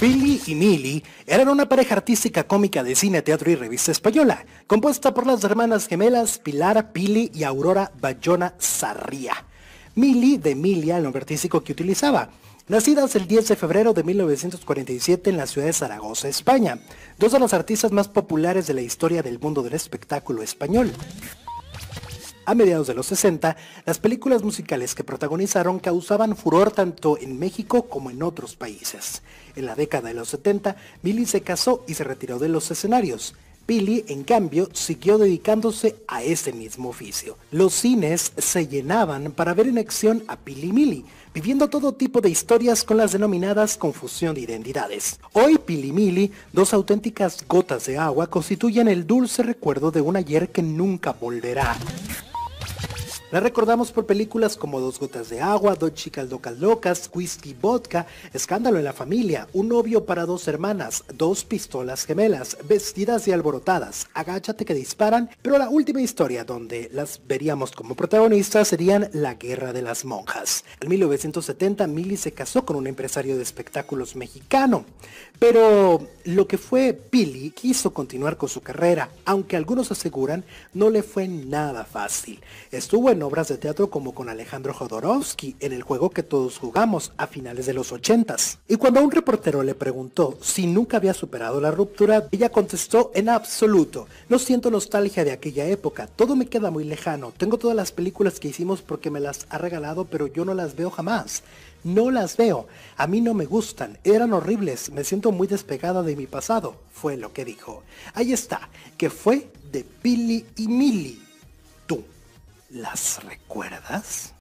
Pili y Mili eran una pareja artística cómica de cine, teatro y revista española, compuesta por las hermanas gemelas Pilar, Pili y Aurora Bayona Sarria. Mili de Emilia, el nombre artístico que utilizaba. Nacidas el 10 de febrero de 1947 en la ciudad de Zaragoza, España, dos de los artistas más populares de la historia del mundo del espectáculo español. A mediados de los 60, las películas musicales que protagonizaron causaban furor tanto en México como en otros países. En la década de los 70, Mili se casó y se retiró de los escenarios. Pili, en cambio, siguió dedicándose a ese mismo oficio. Los cines se llenaban para ver en acción a Pili y Mili, viviendo todo tipo de historias con las denominadas confusión de identidades. Hoy Pili y Mili, dos auténticas gotas de agua, constituyen el dulce recuerdo de un ayer que nunca volverá. La recordamos por películas como Dos gotas de agua, Dos chicas locas locas, Whisky Vodka, Escándalo en la familia, Un novio para dos hermanas, Dos pistolas gemelas, Vestidas y alborotadas, Agáchate que disparan, pero la última historia donde las veríamos como protagonistas serían La guerra de las monjas. En 1970 Mili se casó con un empresario de espectáculos mexicano, pero lo que fue Pili quiso continuar con su carrera, aunque algunos aseguran no le fue nada fácil. Estuvo en obras de teatro como con Alejandro Jodorowsky en El juego que todos jugamos a finales de los 80s. Y cuando un reportero le preguntó si nunca había superado la ruptura, ella contestó: en absoluto, no siento nostalgia de aquella época, todo me queda muy lejano, tengo todas las películas que hicimos porque me las ha regalado, pero yo no las veo jamás. No las veo, a mí no me gustan, eran horribles, me siento muy despegada de mi pasado, fue lo que dijo. Ahí está, que fue de Pili y Mili. ¿Tú las recuerdas?